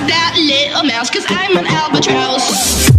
that little mouse, cause I'm an albatross.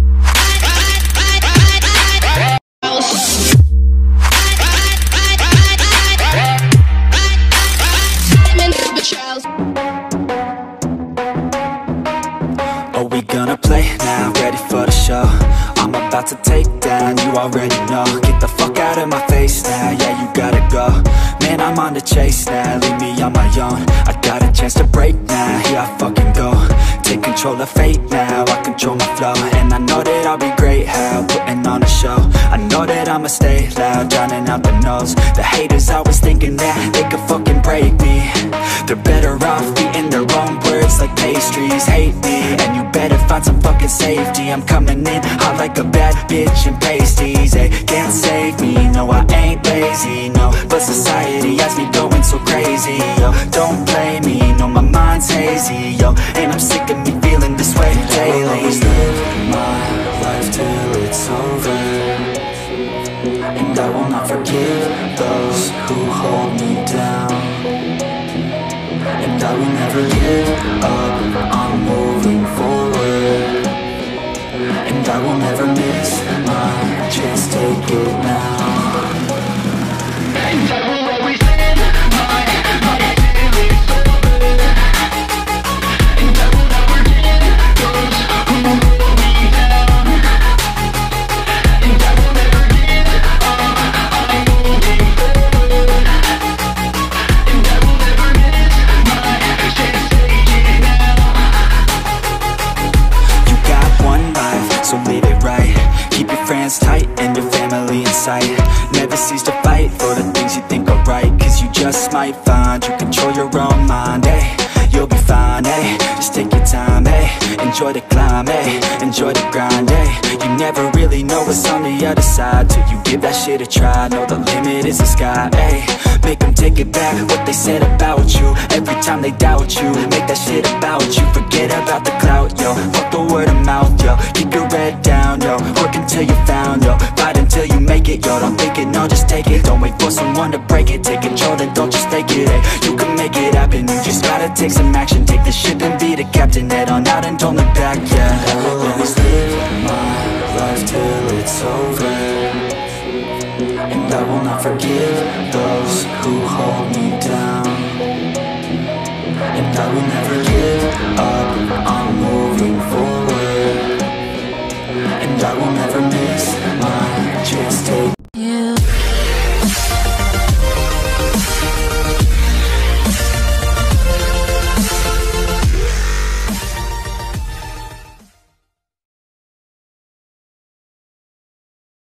Are we gonna play now? Ready for the show? I'm about to take down, you already know. Get the fuck out of my face now, yeah, you gotta go. Man, I'm on the chase now, leave me on my own. I got a chance to break now, here I fucking go. Take control of fate now, I control my flow. And I know that I'll be great, how putting on a show. I know that I'ma stay loud, drowning out the noise. The haters always thinking that they could fucking break me. They're better off eating their own words like pastries. Hate me, and you better find some fucking safety. I'm coming in hot like a bad bitch in pasties. They can't save me, no I ain't lazy, no. But society has me going so crazy, yo. Don't blame me, no my mind's hazy, yo. And I'm sick of me feeling this way daily. I'll always live my life till it's over, and I will not forgive those who hold me down. And I will never give up, I'm moving forward. And I will never miss my chance, take it now. And I will always live my life till it's over, and I will never give those who hold me down. And I will never give up, I'm moving forward. And I will never miss my chance, take it now. You got one life, so live it right. Keep your friends tight and your family in sight. Never cease to fight for the things you think are right, cause you just might find you control your own mind, eh? You'll be fine, eh? Just take your time, eh? Enjoy the climb, eh? Enjoy the grind, eh? You never really know what's on the other side till you give that shit a try. Know the limit is the sky, eh? Make them take it back, what they said about you. Every time they doubt you, make that shit about you. Forget about the clout, yo. Fuck the word of mouth, yo. Keep your head down, yo. Work until you found, yo. Fight until you make it, yo. Don't think it, no, just take it. Don't wait for someone to break it. Take control, then don't just take it, eh? You can make it happen, you just gotta take some action. Take the ship and be the captain. Head on out and don't look back, yeah. I will always live my life till it's over, and I will not forgive those who hold me down. And I will never give up, I'm moving forward. And I will never miss my chance, take